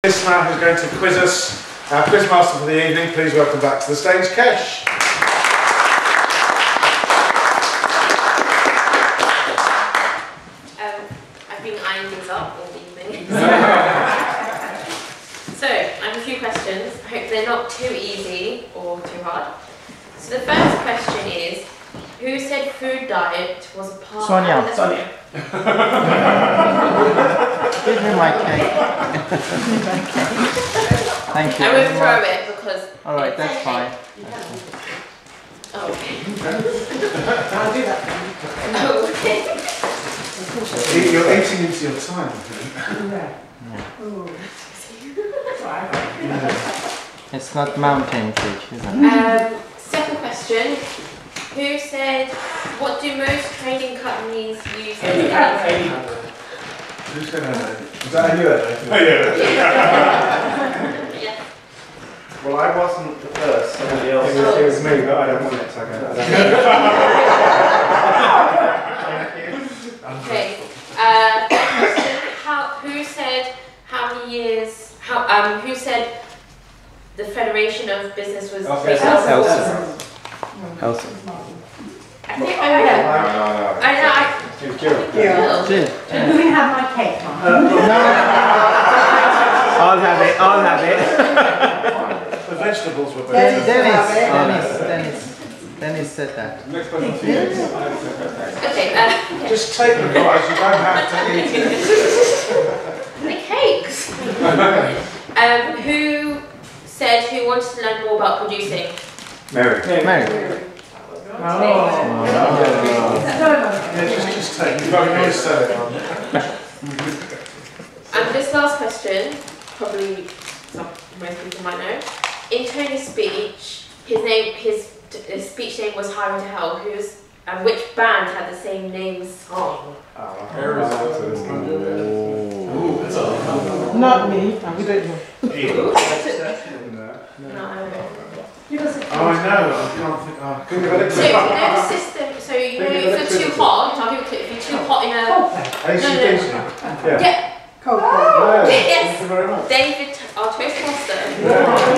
This man who's going to quiz us, our quizmaster for the evening, please welcome back to the stage, Kesh. I've been eyeing these up all evening. So, I have a few questions. I hope they're not too easy or too hard. So the first question is, who said food diet was a part Sonia. of... Sonia. Give me my cake. Thank you. I won't throw it because... Alright, that's fine. Oh, okay. I'll do that. Oh, okay. You're eating into your time, I think. It's not mountain fish, is it? Second question. Who said, what do most trading companies use? Who said that? Was that you? Oh, yeah. Yeah. Well, I wasn't the first, somebody else. It was me, but I don't want it, so I Okay. Question. Who said how many years? Who said the Federation of Business was? Elsa. I think I know. I know. Can we have my cake, Mum? I'll have it. The vegetables were better. Dennis said that. Next question. Okay. Just take the prize, you don't have to eat it. The cakes. Who said who wanted to learn more about producing? Mary. Just take it. You've got to say it on. And this last question, probably most people might know. In Tony's speech, his speech name was Highway to Hell. Which band had the same name song? Not me. We don't know. No. Give us a Oh, I know. I can't think. Oh, can you have a So you know the system. So you know if you're too hot, I'll give a clue. If you're too hot in a ACDC. Yeah. yeah. Cold. Yeah. Yes. Thank you very much. David, our toastmaster. Yeah.